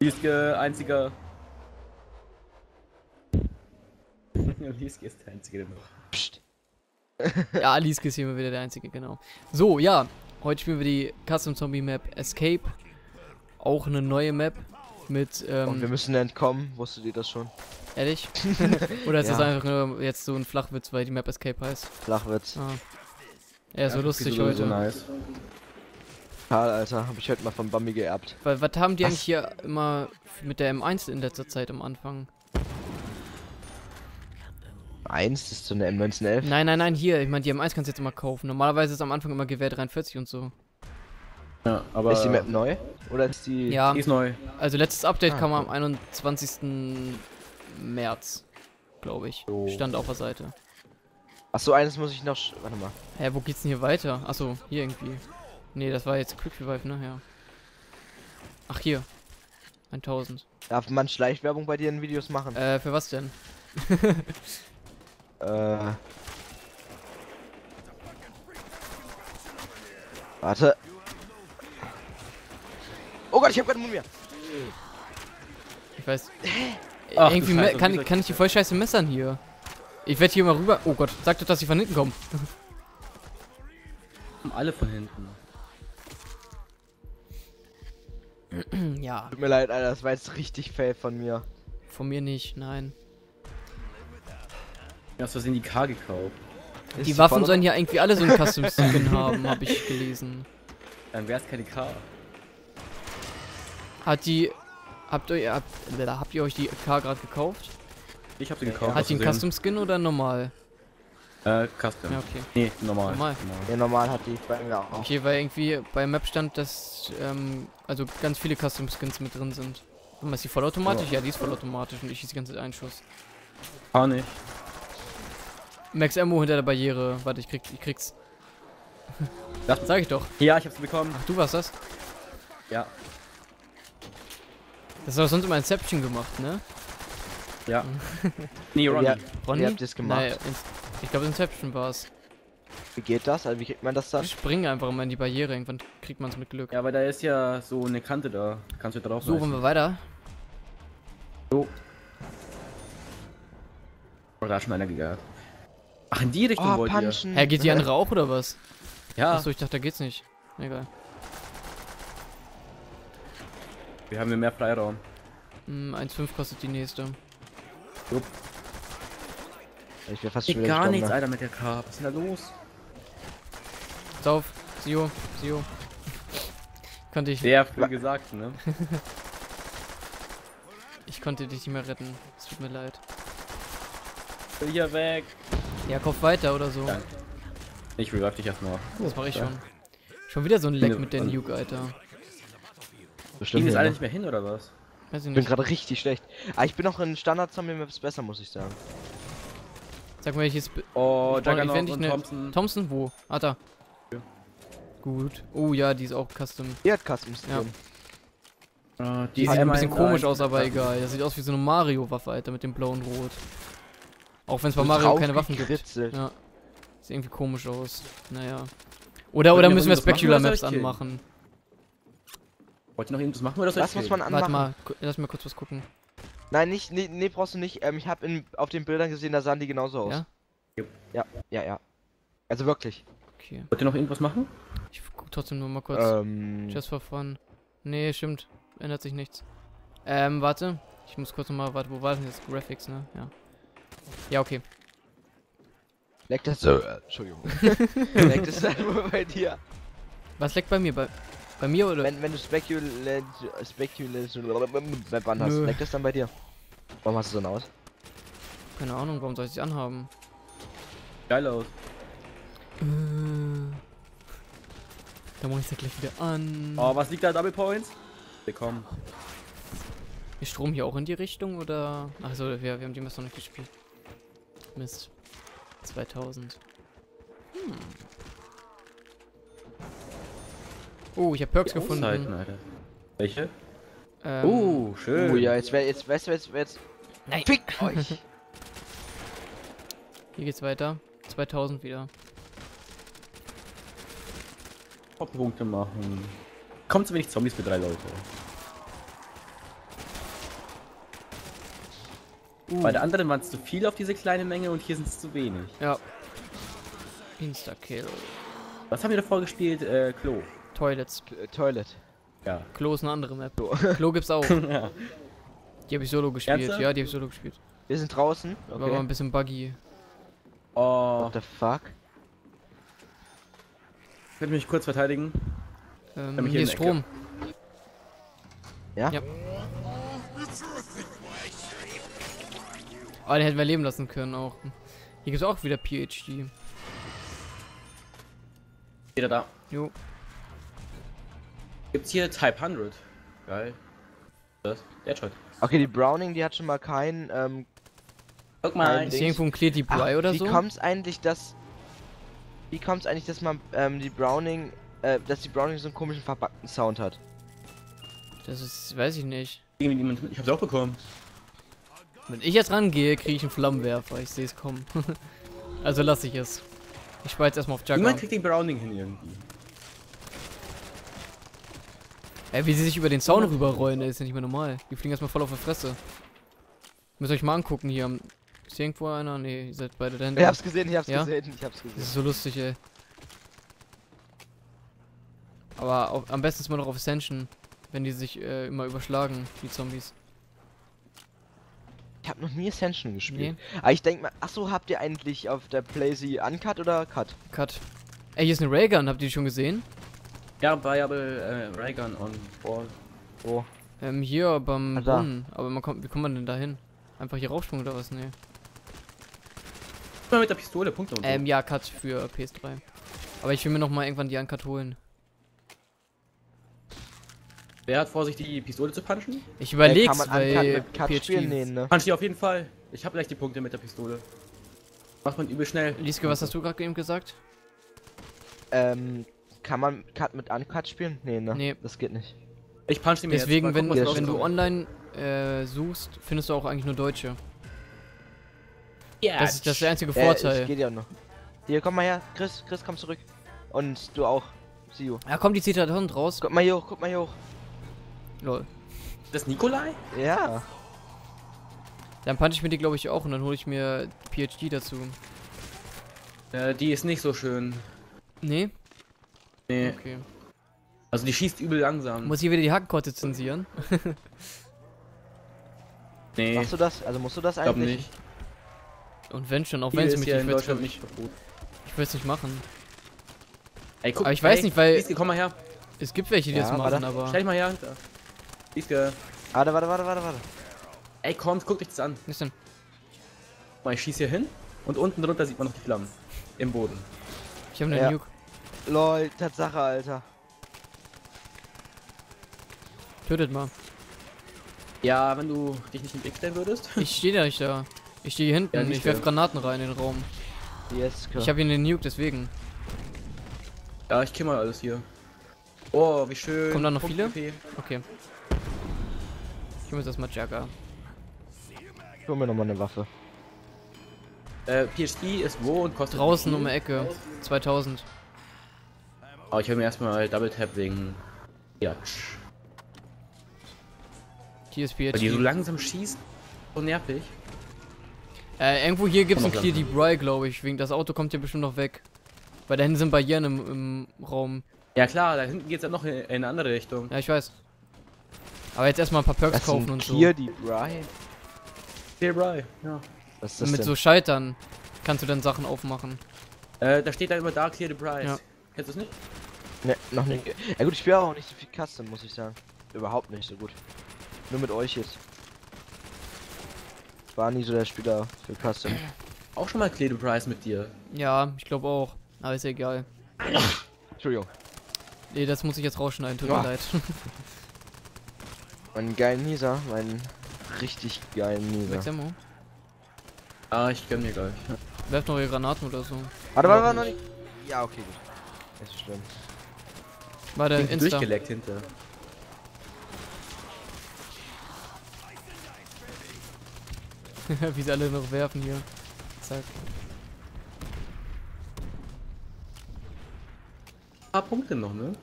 Lieske, einziger. Lieske ist der einzige, der noch. Psst. Ja, Lieske ist hier immer wieder der einzige, genau. So, ja. Heute spielen wir die Custom Zombie Map Escape. Auch eine neue Map. Mit, Und wir müssen entkommen, wusstet ihr das schon? ehrlich? Oder ist das Ja. einfach nur jetzt so ein Flachwitz, weil die Map Escape heißt? Flachwitz. Ah. Ja, so lustig so, heute. So nice. Karl, Alter, hab ich heute mal von Bambi geerbt. Weil, was haben die Was? eigentlich hier immer mit der M1 in letzter Zeit am Anfang? Eins, das ist so eine M1911. Nein, nein, nein, hier. Ich meine, die M1 kannst du jetzt immer kaufen. Normalerweise ist am Anfang immer Gewehr 43 und so. Ja, aber. Ist die Map neu? Oder ist die... Ja, Die ist neu. also letztes Update Ah, kam am cool. 21. März, glaube ich. So. Stand auf der Seite. Achso, eines muss ich noch... Warte mal. Hä, wo geht's denn hier weiter? Achso, hier irgendwie. Nee, das war jetzt Quick Revive, ne? Ja. Ach, hier. 1000. Darf man Schleichwerbung bei dir in Videos machen? Für was denn? Warte. Oh Gott, ich hab keine Mund mehr. Ich weiß. Ach, du Irgendwie Scheiße, kann ich die voll scheiße messern hier. Ich werde hier mal rüber. Oh Gott, sag doch, dass sie von hinten kommen. Alle von hinten. Ja, Tut mir leid, Alter, das war jetzt richtig fail von mir. von mir nicht, nein. Du hast in die K gekauft. Ist Die Waffen voll- sollen ja irgendwie alle so einen Custom Skin haben, habe ich gelesen. Dann wär's keine K. Habt ihr euch die K gerade gekauft? Ich hab sie gekauft. Hat die einen Custom Skin oder normal? Custom. Ja, okay. Nee, normal. Normal. Ja, normal hat die bei mir auch. Okay, weil irgendwie bei Map stand, dass also ganz viele Custom Skins mit drin sind. Und ist die vollautomatisch? Ja, die ist vollautomatisch und ich schieße die ganze Zeit einen Schuss. Gar nicht. Max Ammo hinter der Barriere. Warte, ich krieg's. Das- Sag ich doch. Ja, ich hab sie bekommen. Ach, du warst das? Ja. Das ist doch sonst immer Inception gemacht, ne? Ja. Nee, Ronny. Ja. Ronny? Wie habt ihr's gemacht? Naja, ich glaube Inception war's. Wie geht das? Also wie kriegt man das dann? Springen einfach immer in die Barriere, irgendwann kriegt man's mit Glück. Ja, aber da ist ja so eine Kante da. Kannst du drauf So, wollen wir weiter? Oh, da ist schon einer gegangen. Ach, in die Richtung Oh, wollt ihr? punchen. Hä, geht die andere auch oder was? Ja, Achso, ich dachte, da geht's nicht. Egal. wir haben hier mehr Freiraum. 1,5 kostet die nächste. Ich wär fast Geht schon wieder gar gestorben, nichts, ne? Alter, mit der K. Was ist denn da los? Pass auf, Sio. Konnte ich. Sehr früh gesagt, ne? Ich konnte dich nicht mehr retten. Es tut mir leid. Hier weg. Ja, kauf weiter oder so. Danke. Ich revive dich erstmal. Das mache ich schon. Schon wieder so ein Leck mit der Nuke, Alter. Bestimmt Ging das nicht, alle ne? nicht mehr hin, oder was? Weiß ich Ich bin nicht. gerade richtig schlecht. Aber ich bin auch in Standard-Zombie-Maps besser, muss ich sagen. Sag mal, welches. Oh, Ich brauch- ich Juggernaut werd nicht und ne- Thompson. Thompson, wo? Ah, da. Ja. Gut. Oh ja, die ist auch custom. Die hat Customs Ja. drin. Die sieht ein bisschen M1, komisch aus, aber egal. Das sieht aus wie so eine Mario-Waffe, Alter, mit dem blauen Rot. Auch wenn es bei Mario keine Waffen gibt. Gekritzelt. Ja. Sieht irgendwie komisch aus. Naja. Oder Wollt ihr müssen wir noch irgendwas machen, Specular oder soll Maps ich killen? anmachen? Wollt ihr noch irgendwas machen, oder soll Das ich muss man killen? anmachen. Warte mal, lass mir kurz was gucken. Nein, nicht, nee, brauchst du nicht. Ich habe auf den Bildern gesehen, da sahen die genauso aus. Ja? Ja. Also wirklich. Okay. Wollt ihr noch irgendwas machen? Ich guck trotzdem nur mal kurz. Just for fun. Nee, stimmt. Ändert sich nichts. Warte. Ich muss kurz nochmal, warte, wo war denn jetzt Graphics, ne? Ja. Ja, okay. Leckt das so. Entschuldigung. Leckt das dann nur bei dir. Was leckt bei mir? Bei mir oder? Wenn du Speculation Webban hast, Nö. leckt das dann bei dir? Warum hast du so eine aus? Keine Ahnung, warum soll ich sie anhaben? Geil aus. Da muss ich ja gleich wieder an. Oh, was liegt da? Double Points? Bekommen. Ist Strom hier auch in die Richtung oder? Achso, wir haben die Mess noch nicht gespielt. Mist. 2000. Oh, ich habe Perks gefunden. Alter. Welche? Schön. Oh ja, weißt du, jetzt. Nein. Fick euch! Hier geht's weiter. 2000 wieder. Punkte machen. Kommt zu wenig Zombies für 3 Leute. Bei der anderen waren es zu viel auf diese kleine Menge und hier sind es zu wenig. Ja. Insta-Kill. Was haben wir davor gespielt? Klo. Toilets. Toilet. Ja. Klo ist eine andere Map. Klo gibt's auch. Ja. Die habe ich solo gespielt. Ernsthaft? Ja, die habe ich solo gespielt. Wir sind draußen. War aber ein bisschen buggy. Oh, What the fuck? könnt ihr mich kurz verteidigen? mich Hier in ist der Strom. Ja? Ja. Oh, den hätten wir leben lassen können auch. Hier gibt's auch wieder PhD. Wieder da. Jo. Gibt's hier Type 100? Geil. Was? Deadshot. Okay, die Browning, die hat schon mal kein, Guck mal. Ist hier irgendwo ein Clear Deep Bry oder wie so? kommt's eigentlich, dass... Wie kommt's eigentlich, dass man, die Browning, dass die Browning so einen komischen verpackten Sound hat? Das ist, weiß ich nicht. Ich hab's auch bekommen. Wenn ich jetzt rangehe, kriege ich einen Flammenwerfer. Ich sehe es kommen. Also lasse ich es. Ich spare jetzt erstmal auf Jugger. Niemand kriegt den Browning hin irgendwie. Ey, wie sie sich über den Zaun rüberrollen, ey, ist ja nicht mehr normal. Die fliegen erstmal voll auf die Fresse. Müsst ihr euch mal angucken hier. Ist hier irgendwo einer? Ne, ihr seid beide dahinter. Ich hab's gesehen, Ja? gesehen. Das ist so lustig, ey. Aber am besten ist man noch auf Ascension, wenn die sich immer überschlagen, die Zombies. Ich hab noch nie Ascension gespielt. Nee. Aber ich denk mal, achso, habt ihr eigentlich auf der Playsee Uncut oder Cut? Cut. Ey, hier ist eine Raygun, habt ihr die schon gesehen? Ja, Viable Raygun on board. Oh. Hier beim Ah, da. Brunnen. Aber wie kommt man denn da hin? Einfach hier raufspringen oder was? Nee. Mal mit der Pistole Punkte und so. Ja, Cut für PS3. Aber ich will mir noch mal irgendwann die Uncut holen. Wer hat vor, sich die Pistole zu punchen? Ich überleg's, kann man weil Uncut mit Cut PhD. spielen? Nee, ne? Punch die auf jeden Fall. Ich hab gleich die Punkte mit der Pistole. Macht man übel schnell. Lieske, was hast du gerade eben gesagt? Kann man Cut mit Uncut spielen? Nee, ne? Nee. Das geht nicht. Ich punch die mir Deswegen, jetzt. Mal gucken, was wenn du rauskommt. online suchst, findest du auch eigentlich nur Deutsche. Ja, Das ist der einzige Das Vorteil. geht ja noch. Hier, komm mal her. Chris, komm zurück. Und du auch. See you. Ja, komm, die zieht da Hund raus. Guck mal hier hoch, Lol. Das Nikolai? Ja. Dann punch ich mir die, glaube ich, auch und dann hole ich mir PhD dazu. Die ist nicht so schön. Nee? Nee. Okay. Also die schießt übel langsam. Muss ich wieder die Hakenkorte zensieren? Nee, Machst du das? Also musst du das ich glaub eigentlich? nicht. Und wenn schon, auch Die wenn es ist mich hier nicht in will, Deutschland nicht gut. ich will es nicht machen. Ey, guck, Aber ich weiß nicht, weil- Lieske, komm mal her. Es gibt welche, die Ja, das warte. machen, aber... Stell dich mal her. Da. Lieske. Warte. Ey, komm, guck dich das an. Was denn? Guck mal, ich schieß hier hin und unten drunter sieht man noch die Flammen. Im Boden. Ich habe eine Ja. Nuke. Lol, Tatsache, Alter. Tötet mal. Ja, wenn du dich nicht im Weg stellen würdest. Ich stehe da nicht da. Ich stehe hier hinten. Ja, ich siehst werf du. Granaten rein in den Raum. Yes, klar. Ich habe hier eine Nuke, deswegen. Ja, ich kill mal alles hier. Oh, wie schön. Kommen da noch Punkt viele? PP. Okay. Ich hol mir das mal Jagger. Ich hol mir nochmal eine Waffe. PhD ist wo und kostet Draußen wie um viel? die Ecke. 2000. Aber ich will mir erstmal Double Tap wegen. Ja. Hier ist Weil die so PhD. langsam schießen. So nervig. Irgendwo hier gibt's Komm ein noch Clear langsam. Deep Bry, glaube ich. Wegen das Auto kommt hier bestimmt noch weg. Weil da hinten sind Barrieren im Raum. Ja klar, da hinten geht's ja noch in eine andere Richtung. Ja, ich weiß. Aber jetzt erstmal ein paar Perks Das kaufen sind und so. hier die Bry. Clear Bry, ja. Was ist Und das mit denn? so Schaltern kannst du dann Sachen aufmachen. Da steht dann immer da Clear the Price. Ja. Kennst du es nicht? Ne, noch nicht. Ja gut, ich spiele auch nicht so viel Custom, muss ich sagen. Überhaupt nicht so gut. Nur mit euch jetzt. Ich war nie so der Spieler für Custom. Auch schon mal Clear the Price mit dir. Ja, ich glaube auch. Aber ist ja egal. Entschuldigung. Nee, das muss ich jetzt rausschneiden, tut Ja. mir leid. Meinen geilen Nieser, meinen richtig geilen Nieser. Sechs Ammo. Ah, ich gönn mir gleich. Werft noch ihre Granaten oder so. Warte, noch nicht. Ja, okay, gut. Ist schlimm. Warte, Bin Insta. durchgeleckt hinter. Wie sie alle noch werfen hier. Zack. Ein paar Punkte noch, ne?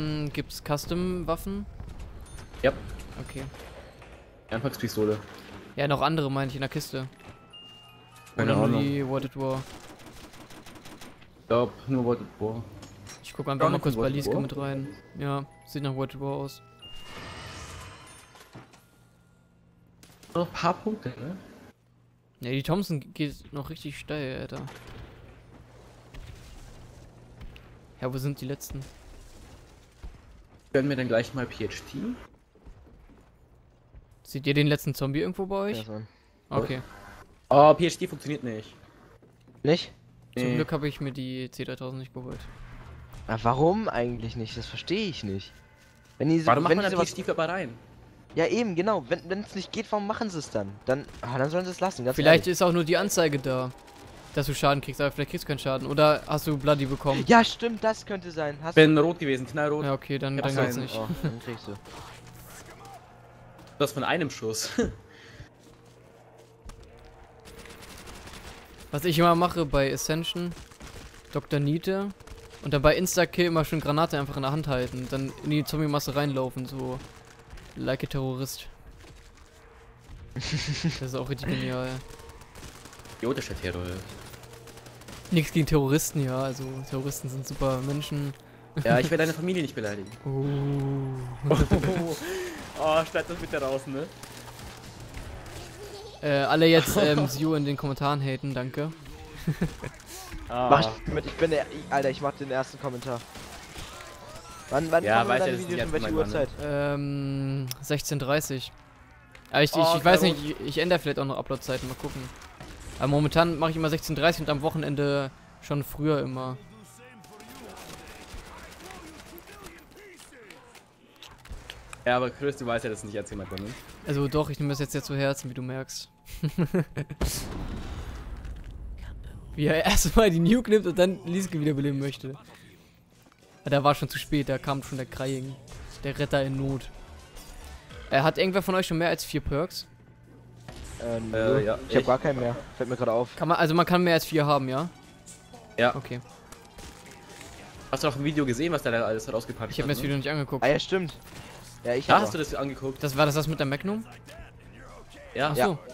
Gibt's Custom-Waffen? Ja. Okay. Anfangspistole. Ja, noch andere meine ich in der Kiste. Keine Oder nur Ahnung. die World at War. Ich glaub, nur World at War. Ich gucke einfach mal kurz bei World at Liske War? mit rein. Ja, sieht nach World at War aus. Noch ein paar Punkte, ne? Ja, die Thompson geht noch richtig steil, Alter. Ja, wo sind die letzten? Gönnen wir dann gleich mal PhD? Seht ihr den letzten Zombie irgendwo bei euch? Ja, so. Okay. Oh, PhD funktioniert nicht. Nicht? Zum Nee. Glück habe ich mir die C3000 nicht geholt. Warum eigentlich nicht? Das verstehe ich nicht. Wenn die, Warum macht wenn man die dann sowas, PhD aber rein? Ja eben, genau. Wenn es nicht geht, warum machen sie es dann? Dann sollen sie es lassen. Ganz Vielleicht ehrlich. ist auch nur die Anzeige da, dass du Schaden kriegst, aber vielleicht kriegst du keinen Schaden. Oder hast du Bloody bekommen? Ja, stimmt, das könnte sein. Hast Bin rot gewesen, knallrot. Ja, okay, dann Ja, geht's sein. nicht. Oh, dann kriegst du. Das von einem Schuss. Was ich immer mache bei Ascension, Dr. Niete und dann bei Insta-Kill immer schön Granate einfach in der Hand halten, dann in die Zombie-Masse reinlaufen, so like a Terrorist. Das ist auch richtig genial. Idiotischer Terror. Nichts gegen Terroristen, ja, also Terroristen sind super Menschen. Ja, ich will deine Familie nicht beleidigen. Oh, schneid das bitte raus, ne? Alle jetzt Sio in den Kommentaren haten, danke. Mach ich mit, Alter, ich mach den ersten Kommentar. Wann Ja, kommen weiß dann ja, die das ist Videos, um jetzt welche Ähm, mein Uhrzeit? 16:30. Aber ich Oh, weiß Karo. nicht, ich ändere vielleicht auch noch Upload-Zeiten, mal gucken. Aber momentan mache ich immer 16:30 und am Wochenende schon früher immer. Ja, aber Chris, du weißt ja, dass es nicht ernst gemeint war, ne? Also doch, ich nehme das jetzt zu Herzen, wie du merkst. Wie er erstmal die Nuke nimmt und dann Lieske wiederbeleben möchte. Aber da war schon zu spät, da kam schon der Crying. Der Retter in Not. Hat irgendwer von euch schon mehr als 4 Perks? Ja. Ich hab gar keinen mehr. Fällt mir gerade auf. Kann man, also man kann mehr als 4 haben, ja? Ja. Okay. Hast du auch ein Video gesehen, was da alles rausgepatscht Ich habe mir das hat, Video nicht angeguckt. Ah ja, stimmt. Ja, ich Da hab hast du das angeguckt? Das war das mit der Magnum? Ja. Achso. Ja.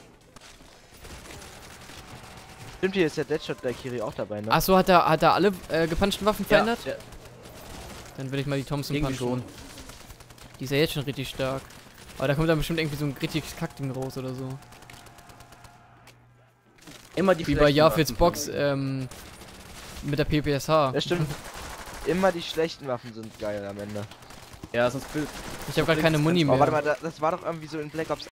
Stimmt, hier ist der Deadshot der Kiri auch dabei, ne? Achso, hat er alle gepanschten Waffen Ja, verändert? ja. Dann will ich mal die Thompson Irgendwie punchen. schon. Die ist ja jetzt schon richtig stark. Aber da kommt dann bestimmt irgendwie so ein richtiges Kackding raus oder so. Immer die Wie bei schlechten Jafets Waffen Box verwenden. mit der PPSH. Das stimmt. Immer die schlechten Waffen sind geil am Ende. Ja, sonst Ich habe gar keine Muni Oh, mehr. warte mal, das war doch irgendwie so in Black Ops